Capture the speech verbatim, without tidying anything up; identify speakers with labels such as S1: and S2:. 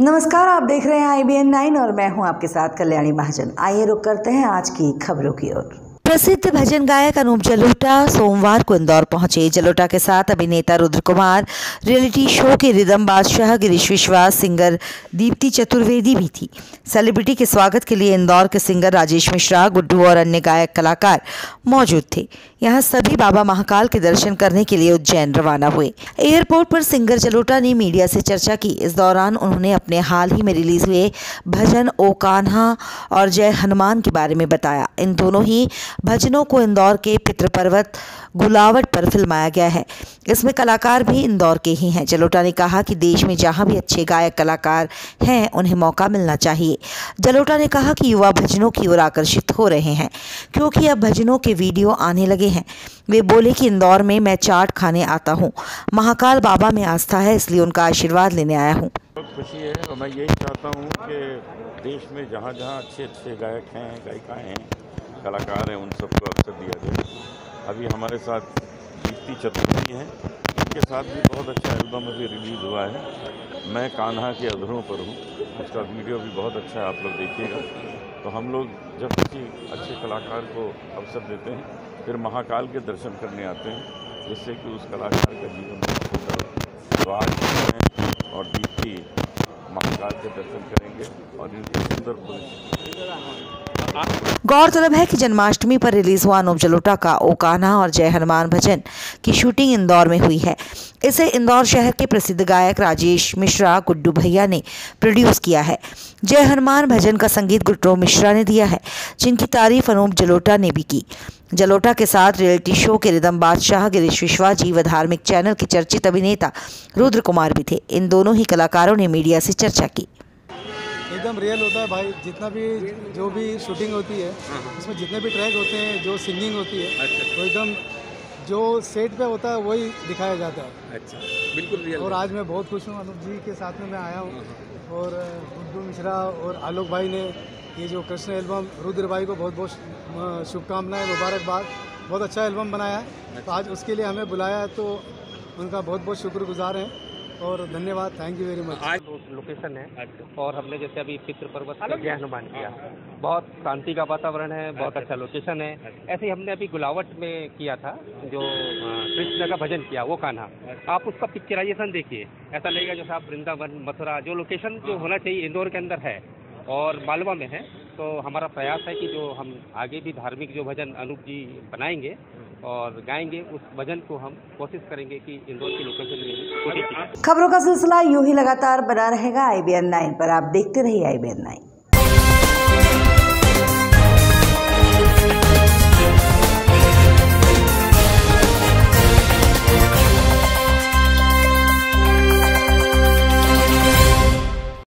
S1: नमस्कार, आप देख रहे हैं आई बी एन नाइन और मैं हूं आपके साथ कल्याणी महाजन। आइए रुक करते हैं आज की खबरों की ओर। प्रसिद्ध भजन गायक अनूप जलोटा सोमवार को इंदौर पहुंचे। जलोटा के साथ अभिनेता रुद्र कुमार, रियलिटी शो के रिदम बादशाह गिरीश विश्वास, सिंगर दीप्ति चतुर्वेदी भी थी। सेलिब्रिटी के स्वागत के लिए इंदौर के सिंगर राजेश मिश्रा, गुड्डू और अन्य गायक कलाकार मौजूद थे। यहाँ सभी बाबा महाकाल के दर्शन करने के लिए उज्जैन रवाना हुए। एयरपोर्ट पर सिंगर जलोटा ने मीडिया से चर्चा की। इस दौरान उन्होंने अपने हाल ही में रिलीज हुए भजन ओ कान्हा और जय हनुमान के बारे में बताया। इन दोनों ही भजनों को इंदौर के पितृपर्वत गुलावट पर फिल्माया गया है। इसमें कलाकार भी इंदौर के ही हैं। जलोटा ने कहा कि देश में जहां भी अच्छे गायक कलाकार हैं उन्हें मौका मिलना चाहिए। जलोटा ने कहा कि युवा भजनों की ओर आकर्षित हो रहे हैं क्योंकि अब भजनों के वीडियो आने लगे हैं। वे बोले कि इंदौर में मैं चाट खाने आता हूं। महाकाल बाबा में आस्था है, इसलिए उनका आशीर्वाद लेने आया हूं।
S2: बहुत खुशी है और मैं यही चाहता हूं कि देश में जहां जहां अच्छे अच्छे गायक हैं, गायिकाएं हैं, कलाकार हैं, उन सबको अवसर दिया जाए। अभी हमारे साथ दीप्ति चतुर्वेदी हैं, उनके साथ भी बहुत अच्छा एल्बम अभी रिलीज़ हुआ है। मैं कान्हा के अधरों पर हूँ, उसका वीडियो भी बहुत अच्छा है, आप लोग देखिएगा। तो हम लोग जब किसी अच्छे कलाकार को अवसर देते हैं फिर महाकाल के दर्शन करने आते हैं, जिससे कि उस कलाकार का जीवन होता है। तो आज मैं और दीप्ति महाकाल के दर्शन करेंगे और इनकी सुंदर भविष्य।
S1: गौरतलब है कि जन्माष्टमी पर रिलीज हुआ अनूप जलोटा का ओ कान्हा और जय हनुमान भजन की शूटिंग इंदौर में हुई है। इसे इंदौर शहर के प्रसिद्ध गायक राजेश मिश्रा गुड्डू भैया ने प्रोड्यूस किया है। जय हनुमान भजन का संगीत गुड्डू मिश्रा ने दिया है, जिनकी तारीफ अनूप जलोटा ने भी की। जलोटा के साथ रियलिटी शो के रिदम बादशाह गिरीश विश्वास जी व धार्मिक चैनल के चर्चित अभिनेता रुद्र कुमार भी थे। इन दोनों ही कलाकारों ने मीडिया से चर्चा की।
S3: एकदम रियल होता है भाई, जितना भी जो भी शूटिंग होती है उसमें जितने भी ट्रैक होते हैं, जो सिंगिंग होती है, अच्छा। तो एकदम जो सेट पे होता है वही दिखाया जाता है। अच्छा, बिल्कुल रियल। और आज मैं बहुत खुश हूँ, अनूप जी के साथ में मैं आया हूँ और गुड्डू मिश्रा और आलोक भाई ने ये जो कृष्ण एल्बम, रुद्र भाई को बहुत बहुत शुभकामनाएं, मुबारकबाद। बहुत अच्छा एल्बम बनाया है, तो आज उसके लिए हमें बुलाया तो उनका बहुत बहुत शुक्रगुजार हैं और धन्यवाद, थैंक यू वेरी मच।
S4: आज लोकेशन है और हमने जैसे अभी पितृ पर्वत का जय हनुमान किया, बहुत शांति का वातावरण है, बहुत अच्छा लोकेशन है। ऐसे ही हमने अभी गुलावट में किया था, जो कृष्ण का भजन किया वो कान्हा। आप उसका पिक्चराइजेशन देखिए, ऐसा लगेगा जैसे आप वृंदावन, मथुरा, जो लोकेशन जो होना चाहिए इंदौर के अंदर है और मालवा में है। तो हमारा प्रयास है कि जो हम आगे भी धार्मिक जो भजन अनूप जी बनाएंगे और गाएंगे, उस भजन को हम कोशिश करेंगे कि इंदौर की लोकेशन में।
S1: खबरों का सिलसिला यूं ही लगातार बना रहेगा आई बी एन नाइन पर। आप देखते रहिए आई बी एन नाइन।